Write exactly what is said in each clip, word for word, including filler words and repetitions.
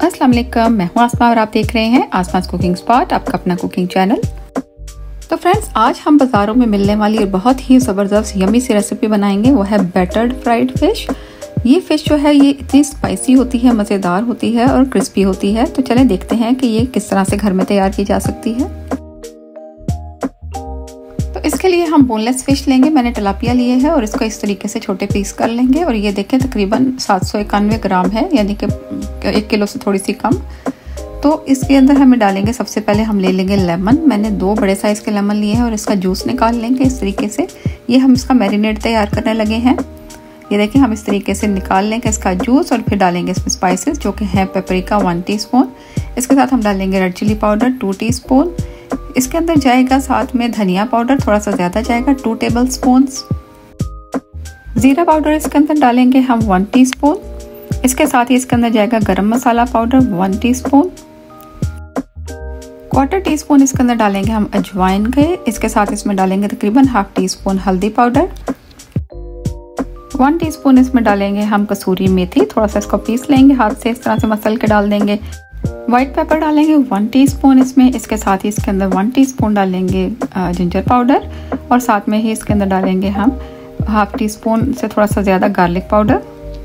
अस्सलाम वालेकुम, मैं हूँ आसमा और आप देख रहे हैं आसमास कुकिंग स्पॉट, आपका अपना कुकिंग चैनल। तो फ्रेंड्स, आज हम बाज़ारों में मिलने वाली और बहुत ही ज़बरदस्त यमी सी रेसिपी बनाएंगे। वो है बैटर्ड फ्राइड फ़िश। ये फ़िश जो है ये इतनी स्पाइसी होती है, मज़ेदार होती है और क्रिस्पी होती है। तो चलें देखते हैं कि ये किस तरह से घर में तैयार की जा सकती है। तो इसके लिए हम बोनलेस फ़िश लेंगे। मैंने तिलापिया लिए है और इसको इस तरीके से छोटे पीस कर लेंगे। और ये देखें तकरीबन सात सौ इक्यानवे ग्राम है, यानी कि एक किलो से थोड़ी सी कम। तो इसके अंदर हमें डालेंगे, सबसे पहले हम ले लेंगे लेमन। मैंने दो बड़े साइज़ के लेमन लिए हैं और इसका जूस निकाल लेंगे इस तरीके से। ये हम इसका मैरिनेट तैयार करने लगे हैं। ये देखें, हम इस तरीके से निकाल लेंगे इसका जूस और फिर डालेंगे इसमें स्पाइसेस, जो कि हैं पेपरिका वन टीस्पून। इसके साथ हम डालेंगे red chilli powder two teaspoon. इसके अंदर जाएगा साथ में धनिया पाउडर, थोड़ा सा ज़्यादा जाएगा, टू टेबल स्पून। ज़ीरा पाउडर इसके अंदर डालेंगे हम वन टीस्पून। इसके साथ ही इसके अंदर जाएगा garam masala powder one teaspoon. Quarter teaspoon इसके अंदर डालेंगे हम अजवाइन के। इसके साथ इसमें डालेंगे तकरीबन हाफ टी स्पून हल्दी पाउडर। वन टीस्पून इसमें डालेंगे हम कसूरी मेथी। थोड़ा सा इसको पीस लेंगे हाथ से, इस तरह से मसल के डाल देंगे। वाइट पेपर डालेंगे वन टीस्पून इसमें। इसके साथ ही इसके अंदर वन टीस्पून डालेंगे जिंजर पाउडर और साथ में ही इसके अंदर डालेंगे हम हाफ टी स्पून से थोड़ा सा ज़्यादा गार्लिक पाउडर।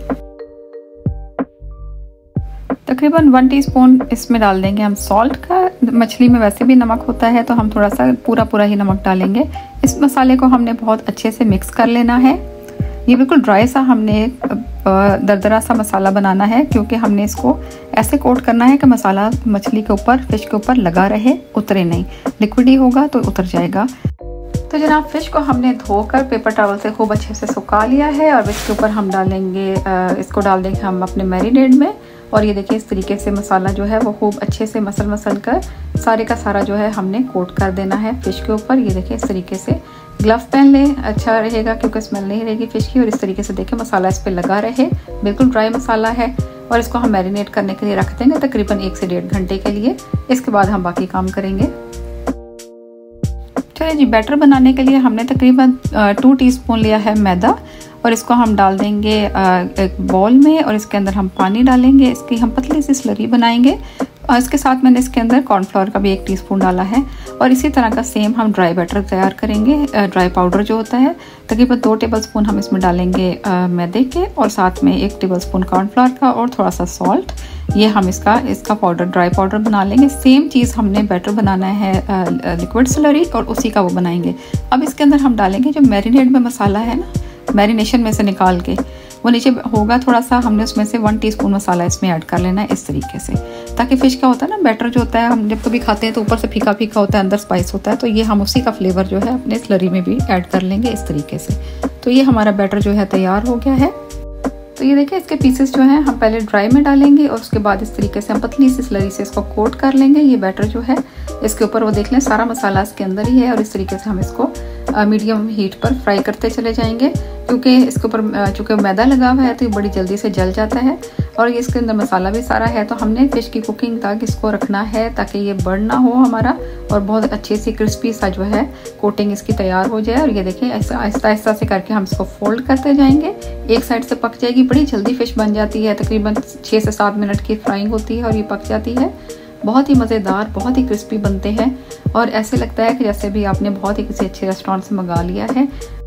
तकरीबन वन टीस्पून इसमें डाल देंगे हम सॉल्ट का। मछली में वैसे भी नमक होता है तो हम थोड़ा सा पूरा पूरा ही नमक डालेंगे। इस मसाले को हमने बहुत अच्छे से मिक्स कर लेना है। ये बिल्कुल ड्राई सा हमने दरदरा सा मसाला बनाना है, क्योंकि हमने इसको ऐसे कोट करना है कि मसाला मछली के ऊपर, फिश के ऊपर लगा रहे, उतरे नहीं। लिक्विड ही होगा तो उतर जाएगा। तो जनाब, फ़िश को हमने धोकर पेपर टॉवल से खूब अच्छे से सुखा लिया है और इसके ऊपर हम डालेंगे, इसको डाल देंगे हम अपने मैरिनेड में। और ये देखिए, इस तरीके से मसाला जो है वो खूब अच्छे से मसल मसल कर सारे का सारा जो है हमने कोट कर देना है फ़िश के ऊपर। ये देखिए, इस तरीके से ग्लव पहन लें, अच्छा रहेगा क्योंकि स्मेल नहीं रहेगी फ़िश की। और इस तरीके से देखिए मसाला इस पर लगा रहे, बिल्कुल ड्राई मसाला है। और इसको हम मैरिनेट करने के लिए रख देंगे तकरीबन एक से डेढ़ घंटे के लिए। इसके बाद हम बाकी काम करेंगे। चलिए जी, बैटर बनाने के लिए हमने तकरीबन टू टीस्पून लिया है मैदा और इसको हम डाल देंगे एक बाउल में और इसके अंदर हम पानी डालेंगे। इसकी हम पतली सी स्लरी बनाएंगे। और इसके साथ मैंने इसके अंदर कॉर्नफ्लोर का भी एक टीस्पून डाला है। और इसी तरह का सेम हम ड्राई बैटर तैयार करेंगे। ड्राई पाउडर जो होता है तकरीबन दो टेबलस्पून हम इसमें डालेंगे मैदे के और साथ में एक टेबलस्पून कॉर्नफ्लोर का और थोड़ा सा सॉल्ट। ये हम इसका इसका पाउडर, ड्राई पाउडर बना लेंगे। सेम चीज़ हमने बैटर बनाना है लिक्विड स्लरी और उसी का वो बनाएंगे। अब इसके अंदर हम डालेंगे जो मैरिनेड में मसाला है ना, मैरिनेशन में से निकाल के वो नीचे होगा थोड़ा सा, हमने उसमें से वन टीस्पून मसाला इसमें ऐड कर लेना है इस तरीके से, ताकि फ़िश का होता है ना बैटर जो होता है, हम जब कभी खाते हैं तो ऊपर से फीका फीका होता है, अंदर स्पाइस होता है। तो ये हम उसी का फ्लेवर जो है अपने स्लरी में भी ऐड कर लेंगे इस तरीके से। तो ये हमारा बैटर जो है तैयार हो गया है। तो ये देखिए, इसके पीसेस जो हैं हम पहले ड्राई में डालेंगे और उसके बाद इस तरीके से हम पतली सी स्लरी से इसको कोट कर लेंगे। ये बैटर जो है इसके ऊपर वो देख लें सारा मसाला इसके अंदर ही है। और इस तरीके से हम इसको मीडियम हीट पर फ्राई करते चले जाएंगे, क्योंकि इसके ऊपर चूँकि मैदा लगा हुआ है तो ये बड़ी जल्दी से जल जाता है। और ये इसके अंदर मसाला भी सारा है, तो हमने फ़िश की कुकिंग तक इसको रखना है ताकि ये बर्न ना हो हमारा और बहुत अच्छी सी क्रिस्पी सा जो है कोटिंग इसकी तैयार हो जाए। और ये देखिए, ऐसा आहिस्ता आहिस्ता से करके हम इसको फोल्ड करते जाएंगे। एक साइड से पक जाएगी, बड़ी जल्दी फ़िश बन जाती है, तकरीबन छः से सात मिनट की फ्राइंग होती है और ये पक जाती है। बहुत ही मज़ेदार, बहुत ही क्रिस्पी बनते हैं और ऐसे लगता है कि जैसे भी आपने बहुत ही किसी अच्छे रेस्टोरेंट से मंगा लिया है।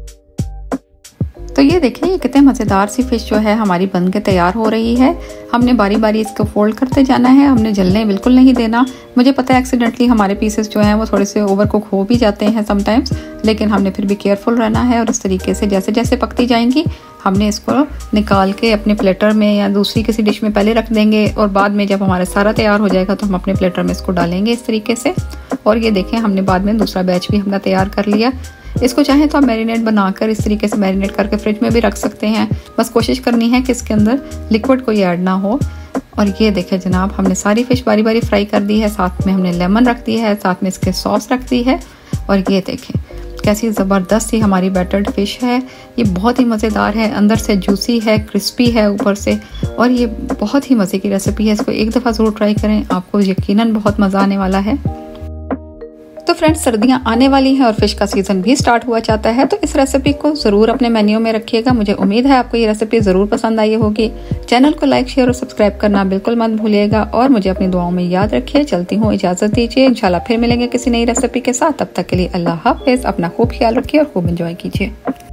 तो ये देखिए, ये कितने मज़ेदार सी फ़िश जो है हमारी बन के तैयार हो रही है। हमने बारी बारी इसको फोल्ड करते जाना है, हमने जलने बिल्कुल नहीं देना। मुझे पता है एक्सीडेंटली हमारे पीसेस जो हैं वो थोड़े से ओवर कुक हो भी जाते हैं समटाइम्स, लेकिन हमने फिर भी केयरफुल रहना है। और इस तरीके से जैसे जैसे पकती जाएंगी हमने इसको निकाल के अपने प्लेटर में या दूसरी किसी डिश में पहले रख देंगे और बाद में जब हमारा सारा तैयार हो जाएगा तो हम अपने प्लेटर में इसको डालेंगे इस तरीके से। और ये देखें, हमने बाद में दूसरा बैच भी हमने तैयार कर लिया। इसको चाहे तो आप मैरिनेट बनाकर इस तरीके से मैरिनेट करके फ्रिज में भी रख सकते हैं। बस कोशिश करनी है कि इसके अंदर लिक्विड कोई ऐड ना हो। और ये देखें जनाब, हमने सारी फ़िश बारी बारी फ्राई कर दी है, साथ में हमने लेमन रख दी है, साथ में इसके सॉस रख दी है। और ये देखें कैसी ज़बरदस्त सी हमारी बैटर्ड फ़िश है। ये बहुत ही मज़ेदार है, अंदर से जूसी है, क्रिस्पी है ऊपर से, और ये बहुत ही मज़े की रेसिपी है। इसको एक दफ़ा ज़रूर ट्राई करें, आपको यकीनन बहुत मज़ा आने वाला है। तो फ्रेंड्स सर्दियां आने वाली हैं और फिश का सीजन भी स्टार्ट हुआ चाहता है, तो इस रेसिपी को ज़रूर अपने मेन्यू में रखिएगा। मुझे उम्मीद है आपको ये रेसिपी ज़रूर पसंद आई होगी। चैनल को लाइक शेयर और सब्सक्राइब करना बिल्कुल मत भूलिएगा और मुझे अपनी दुआओं में याद रखिए। चलती हूँ, इजाज़त दीजिए। इंशाल्लाह फिर मिलेंगे किसी नई रेसिपी के साथ। तब तक के लिए अल्लाह हाफिज़। अपना खूब ख्याल रखिए और खूब इंजॉय कीजिए।